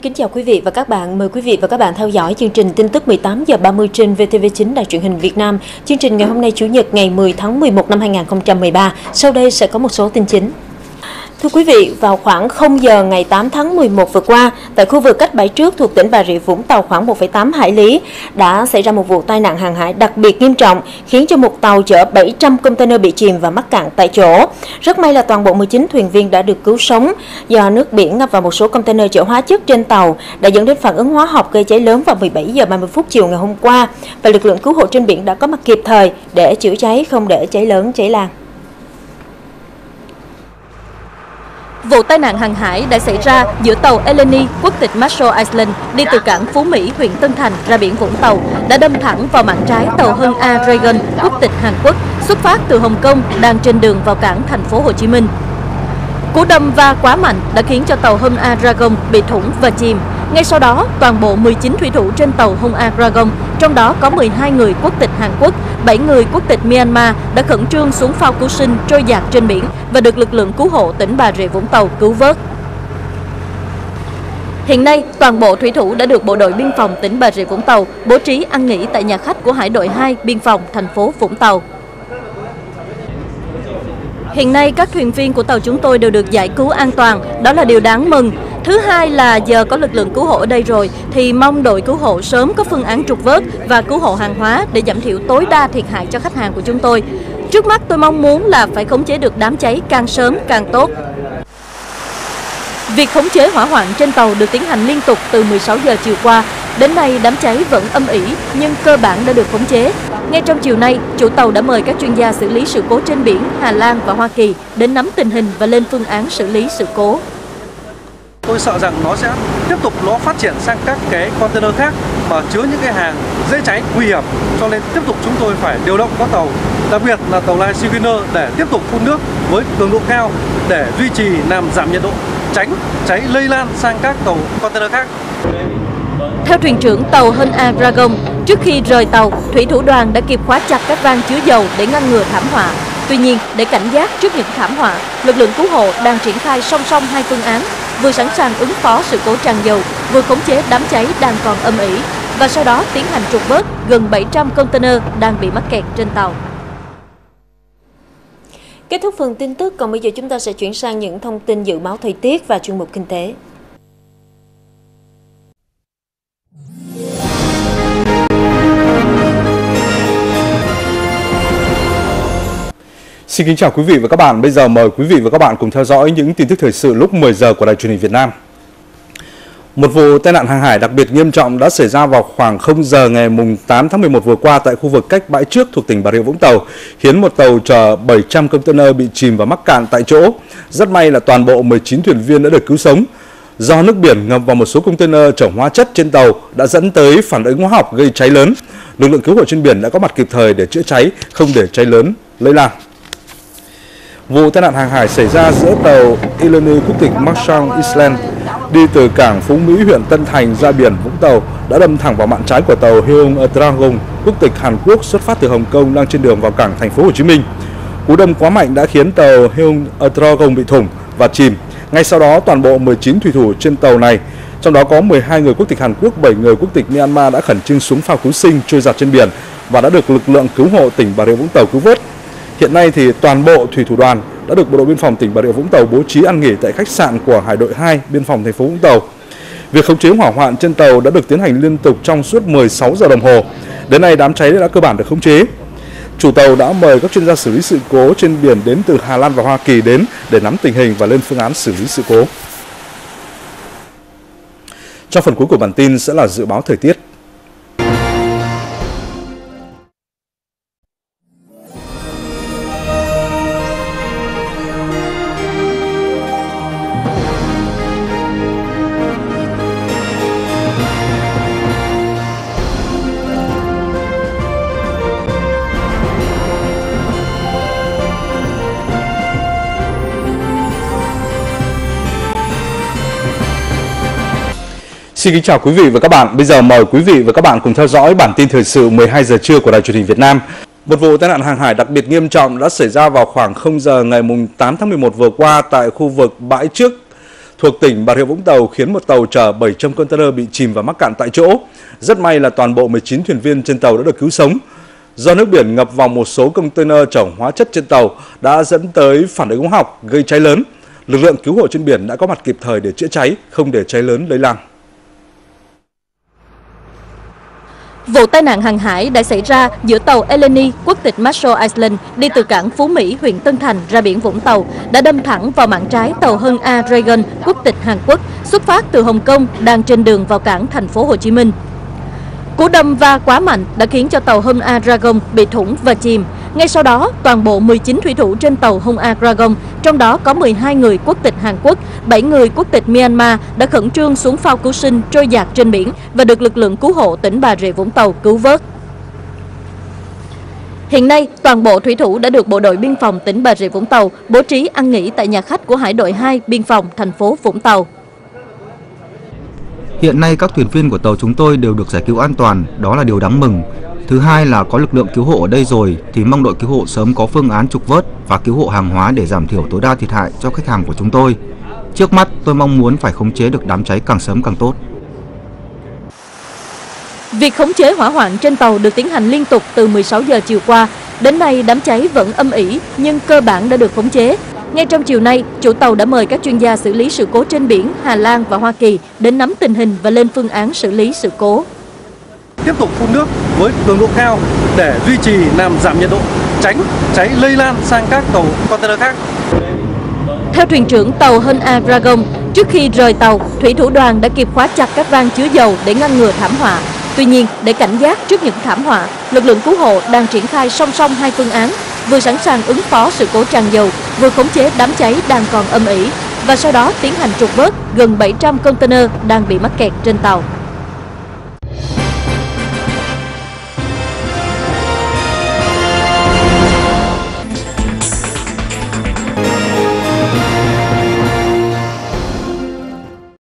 kính chào quý vị và các bạn. Mời quý vị và các bạn theo dõi chương trình tin tức 18 giờ 30 trên VTV9 Đài truyền hình Việt Nam. Chương trình ngày hôm nay Chủ nhật ngày 10 tháng 11 năm 2013. Sau đây sẽ có một số tin chính. Thưa quý vị, vào khoảng 0 giờ ngày 8 tháng 11 vừa qua, tại khu vực cách bãi trước thuộc tỉnh Bà Rịa Vũng Tàu khoảng 1,8 hải lý, đã xảy ra một vụ tai nạn hàng hải đặc biệt nghiêm trọng, khiến cho một tàu chở 700 container bị chìm và mắc cạn tại chỗ. Rất may là toàn bộ 19 thuyền viên đã được cứu sống. Do nước biển ngập vào một số container chở hóa chất trên tàu đã dẫn đến phản ứng hóa học gây cháy lớn vào 17 giờ 30 phút chiều ngày hôm qua, và lực lượng cứu hộ trên biển đã có mặt kịp thời để chữa cháy, không để cháy lớn cháy lan. Vụ tai nạn hàng hải đã xảy ra giữa tàu Eleni, quốc tịch Marshall Islands, đi từ cảng Phú Mỹ, huyện Tân Thành ra biển Vũng Tàu, đã đâm thẳng vào mạn trái tàu Hân A Dragon, quốc tịch Hàn Quốc, xuất phát từ Hồng Kông, đang trên đường vào cảng thành phố Hồ Chí Minh. Cú đâm va quá mạnh đã khiến cho tàu Hân A Dragon bị thủng và chìm. Ngay sau đó, toàn bộ 19 thủy thủ trên tàu Hân A Dragon, trong đó có 12 người quốc tịch Hàn Quốc, 7 người quốc tịch Myanmar đã khẩn trương xuống phao cứu sinh trôi dạt trên biển và được lực lượng cứu hộ tỉnh Bà Rịa Vũng Tàu cứu vớt. Hiện nay, toàn bộ thủy thủ đã được Bộ đội Biên phòng tỉnh Bà Rịa Vũng Tàu bố trí ăn nghỉ tại nhà khách của Hải đội 2 Biên phòng thành phố Vũng Tàu. Hiện nay, các thuyền viên của tàu chúng tôi đều được giải cứu an toàn, đó là điều đáng mừng. Thứ hai là giờ có lực lượng cứu hộ ở đây rồi, thì mong đội cứu hộ sớm có phương án trục vớt và cứu hộ hàng hóa để giảm thiểu tối đa thiệt hại cho khách hàng của chúng tôi. Trước mắt tôi mong muốn là phải khống chế được đám cháy càng sớm càng tốt. Việc khống chế hỏa hoạn trên tàu được tiến hành liên tục từ 16 giờ chiều qua. Đến nay đám cháy vẫn âm ỉ nhưng cơ bản đã được khống chế. Ngay trong chiều nay, chủ tàu đã mời các chuyên gia xử lý sự cố trên biển Hà Lan và Hoa Kỳ đến nắm tình hình và lên phương án xử lý sự cố. Tôi sợ rằng nó sẽ tiếp tục phát triển sang các cái container khác mà chứa những cái hàng dễ cháy nguy hiểm, cho nên tiếp tục chúng tôi phải điều động các tàu, đặc biệt là tàu Light Sea Winner để tiếp tục phun nước với cường độ cao để duy trì làm giảm nhiệt độ, tránh cháy lây lan sang các tàu container khác. Theo thuyền trưởng tàu Hân A Dragon, trước khi rời tàu, thủy thủ đoàn đã kịp khóa chặt các van chứa dầu để ngăn ngừa thảm họa. Tuy nhiên, để cảnh giác trước những thảm họa, lực lượng cứu hộ đang triển khai song song hai phương án, vừa sẵn sàng ứng phó sự cố tràn dầu, vừa khống chế đám cháy đang còn âm ỉ, và sau đó tiến hành trục vớt gần 700 container đang bị mắc kẹt trên tàu. Kết thúc phần tin tức, còn bây giờ chúng ta sẽ chuyển sang những thông tin dự báo thời tiết và chuyên mục kinh tế. Xin kính chào quý vị và các bạn. Bây giờ mời quý vị và các bạn cùng theo dõi những tin tức thời sự lúc 10 giờ của Đài truyền hình Việt Nam. Một vụ tai nạn hàng hải đặc biệt nghiêm trọng đã xảy ra vào khoảng 0 giờ ngày 8 tháng 11 vừa qua tại khu vực cách bãi trước thuộc tỉnh Bà Rịa Vũng Tàu, khiến một tàu chở 700 container bị chìm và mắc cạn tại chỗ. Rất may là toàn bộ 19 thuyền viên đã được cứu sống. Do nước biển ngập vào một số container chở hóa chất trên tàu đã dẫn tới phản ứng hóa học gây cháy lớn. Lực lượng cứu hộ trên biển đã có mặt kịp thời để chữa cháy, không để cháy lớn lây lan. Vụ tai nạn hàng hải xảy ra giữa tàu Eleni quốc tịch Marshall Islands đi từ cảng Phú Mỹ, huyện Tân Thành ra biển Vũng Tàu đã đâm thẳng vào mạn trái của tàu Hyeong A Dragon quốc tịch Hàn Quốc xuất phát từ Hồng Kông đang trên đường vào cảng thành phố Hồ Chí Minh. Cú đâm quá mạnh đã khiến tàu Hyeong A Dragon bị thủng và chìm. Ngay sau đó, toàn bộ 19 thủy thủ trên tàu này, trong đó có 12 người quốc tịch Hàn Quốc, 7 người quốc tịch Myanmar đã khẩn trương xuống phao cứu sinh trôi dạt trên biển và đã được lực lượng cứu hộ tỉnh Bà Rịa Vũng Tàu cứu vớt. Hiện nay thì toàn bộ thủy thủ đoàn đã được Bộ đội Biên phòng tỉnh Bà Rịa Vũng Tàu bố trí ăn nghỉ tại khách sạn của Hải đội 2 Biên phòng thành phố Vũng Tàu. Việc khống chế hỏa hoạn trên tàu đã được tiến hành liên tục trong suốt 16 giờ đồng hồ. Đến nay đám cháy đã cơ bản được khống chế. Chủ tàu đã mời các chuyên gia xử lý sự cố trên biển đến từ Hà Lan và Hoa Kỳ đến để nắm tình hình và lên phương án xử lý sự cố. Trong phần cuối của bản tin sẽ là dự báo thời tiết. Xin kính chào quý vị và các bạn. Bây giờ mời quý vị và các bạn cùng theo dõi bản tin thời sự 12 giờ trưa của Đài truyền hình Việt Nam. Một vụ tai nạn hàng hải đặc biệt nghiêm trọng đã xảy ra vào khoảng 0 giờ ngày 8 tháng 11 vừa qua tại khu vực bãi trước thuộc tỉnh Bà Rịa Vũng Tàu khiến một tàu chở 700 container bị chìm và mắc cạn tại chỗ. Rất may là toàn bộ 19 thuyền viên trên tàu đã được cứu sống. Do nước biển ngập vào một số container chở hóa chất trên tàu đã dẫn tới phản ứng hóa học gây cháy lớn. Lực lượng cứu hộ trên biển đã có mặt kịp thời để chữa cháy, không để cháy lớn lây lan. Vụ tai nạn hàng hải đã xảy ra giữa tàu Eleni quốc tịch Marshall Islands đi từ cảng Phú Mỹ, huyện Tân Thành ra biển Vũng Tàu đã đâm thẳng vào mạn trái tàu Hân A Dragon quốc tịch Hàn Quốc xuất phát từ Hồng Kông đang trên đường vào cảng thành phố Hồ Chí Minh. Cú đâm va quá mạnh đã khiến cho tàu Hân A Dragon bị thủng và chìm. Ngay sau đó, toàn bộ 19 thủy thủ trên tàu Hân A Dragon, trong đó có 12 người quốc tịch Hàn Quốc, 7 người quốc tịch Myanmar đã khẩn trương xuống phao cứu sinh trôi dạt trên biển và được lực lượng cứu hộ tỉnh Bà Rịa Vũng Tàu cứu vớt. Hiện nay, toàn bộ thủy thủ đã được Bộ đội Biên phòng tỉnh Bà Rịa Vũng Tàu bố trí ăn nghỉ tại nhà khách của Hải đội 2 Biên phòng thành phố Vũng Tàu. Hiện nay các thuyền viên của tàu chúng tôi đều được giải cứu an toàn, đó là điều đáng mừng. Thứ hai là có lực lượng cứu hộ ở đây rồi thì mong đội cứu hộ sớm có phương án trục vớt và cứu hộ hàng hóa để giảm thiểu tối đa thiệt hại cho khách hàng của chúng tôi. Trước mắt tôi mong muốn phải khống chế được đám cháy càng sớm càng tốt. Việc khống chế hỏa hoạn trên tàu được tiến hành liên tục từ 16 giờ chiều qua. Đến nay đám cháy vẫn âm ỉ nhưng cơ bản đã được khống chế. Ngay trong chiều nay, chủ tàu đã mời các chuyên gia xử lý sự cố trên biển Hà Lan và Hoa Kỳ đến nắm tình hình và lên phương án xử lý sự cố. Tiếp tục phun nước với cường độ cao để duy trì làm giảm nhiệt độ, tránh cháy lây lan sang các tàu container khác. Theo thuyền trưởng tàu Hân A Dragon, trước khi rời tàu, thủy thủ đoàn đã kịp khóa chặt các van chứa dầu để ngăn ngừa thảm họa. Tuy nhiên, để cảnh giác trước những thảm họa, lực lượng cứu hộ đang triển khai song song hai phương án, vừa sẵn sàng ứng phó sự cố tràn dầu, vừa khống chế đám cháy đang còn âm ỉ, và sau đó tiến hành trục vớt gần 700 container đang bị mắc kẹt trên tàu.